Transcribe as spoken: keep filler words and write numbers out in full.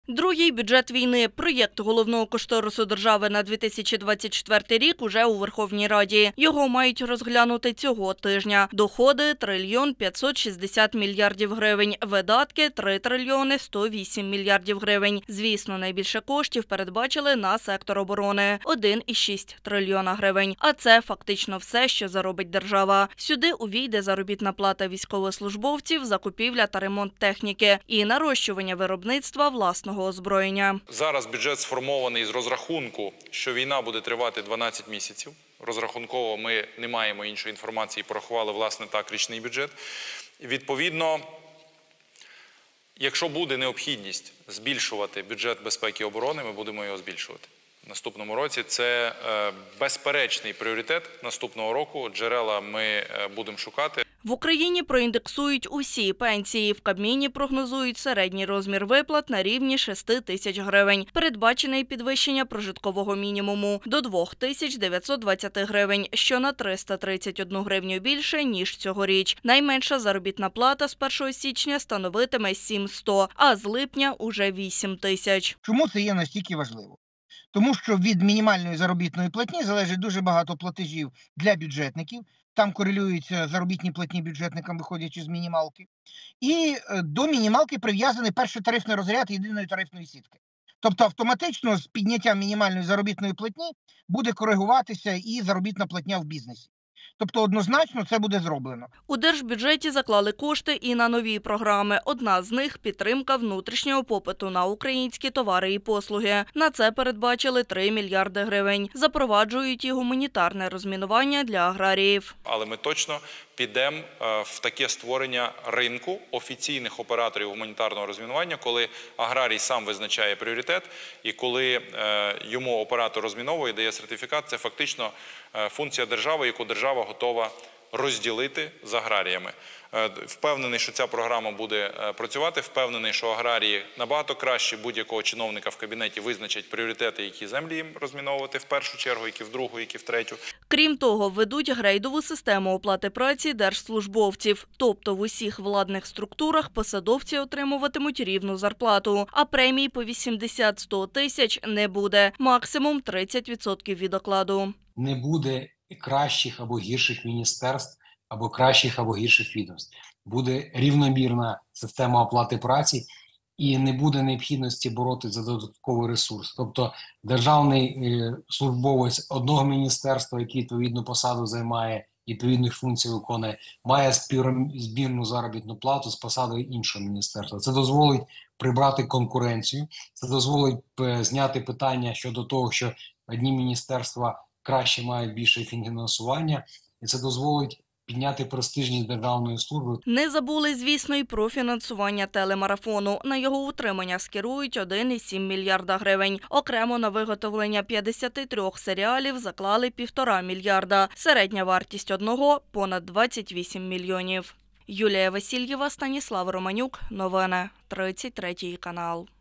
Другий бюджет війни. Проєкт головного кошторису держави на дві тисячі двадцять четвертий рік уже у Верховній Раді. Його мають розглянути цього тижня. Доходи – трильйон п'ятсот шістдесят мільярдів гривень. Видатки – три трильйони сто вісім мільярдів гривень. Звісно, найбільше коштів передбачили на сектор оборони – один і шість трильйона гривень. А це фактично все, що заробить держава. Сюди увійде заробітна плата військовослужбовців, закупівля та ремонт техніки і нарощування виробництва власного озброєння. Зараз бюджет сформований з розрахунку, що війна буде тривати дванадцять місяців. Розрахунково ми не маємо іншої інформації, порахували, власне, так, річний бюджет. Відповідно, якщо буде необхідність збільшувати бюджет безпеки і оборони, ми будемо його збільшувати. В наступному році це безперечний пріоритет наступного року. Джерела ми будемо шукати. В Україні проіндексують усі пенсії. В Кабміні прогнозують середній розмір виплат на рівні шести тисяч гривень. Передбачене підвищення прожиткового мінімуму до двох тисяч дев'ятсот двадцяти гривень, що на триста тридцять одну гривню більше, ніж цьогоріч. Найменша заробітна плата з першого січня становитиме сім сто, а з липня – уже вісім тисяч. Чому це є настільки важливо? Тому що від мінімальної заробітної платні залежить дуже багато платежів для бюджетників. Там корелюються заробітні платні бюджетникам, виходячи з мінімалки. І до мінімалки прив'язаний перший тарифний розряд єдиної тарифної сітки. Тобто автоматично з підняттям мінімальної заробітної платні буде коригуватися і заробітна платня в бізнесі. Тобто однозначно це буде зроблено. У держбюджеті заклали кошти і на нові програми. Одна з них – підтримка внутрішнього попиту на українські товари і послуги. На це передбачили три мільярди гривень. Запроваджують і гуманітарне розмінування для аграріїв. Але ми точно підемо в таке створення ринку офіційних операторів гуманітарного розмінування, коли аграрій сам визначає пріоритет і коли йому оператор розміновує, дає сертифікат. Це фактично функція держави, яку держава готова розділити з аграріями. Впевнений, що ця програма буде працювати, впевнений, що аграрії набагато краще будь-якого чиновника в кабінеті визначать пріоритети, які землі їм розміновувати в першу чергу, які в другу, які в третю. Крім того, введуть грейдову систему оплати праці держслужбовців. Тобто в усіх владних структурах посадовці отримуватимуть рівну зарплату, а премій по вісімдесят - сто тисяч не буде. Максимум тридцять відсотків від окладу. Не буде кращих або гірших міністерств, або кращих або гірших відомств. Буде рівномірна система оплати праці і не буде необхідності боротися за додатковий ресурс. Тобто державний е, службовець одного міністерства, який відповідну посаду займає, відповідних функцій виконує, має співрозмірну заробітну плату з посадою іншого міністерства. Це дозволить прибрати конкуренцію, це дозволить е, зняти питання щодо того, що одні міністерства краще мають більше фінансування, і це дозволить підняти престижність державної служби. Не забули, звісно, і про фінансування телемарафону. На його утримання скерують один і сім мільярда гривень. Окремо на виготовлення п'ятдесяти трьох серіалів заклали півтора мільярда. Середня вартість одного – понад двадцять вісім мільйонів. Юлія Васильєва, Станіслав Романюк. Новини. тридцять третій канал.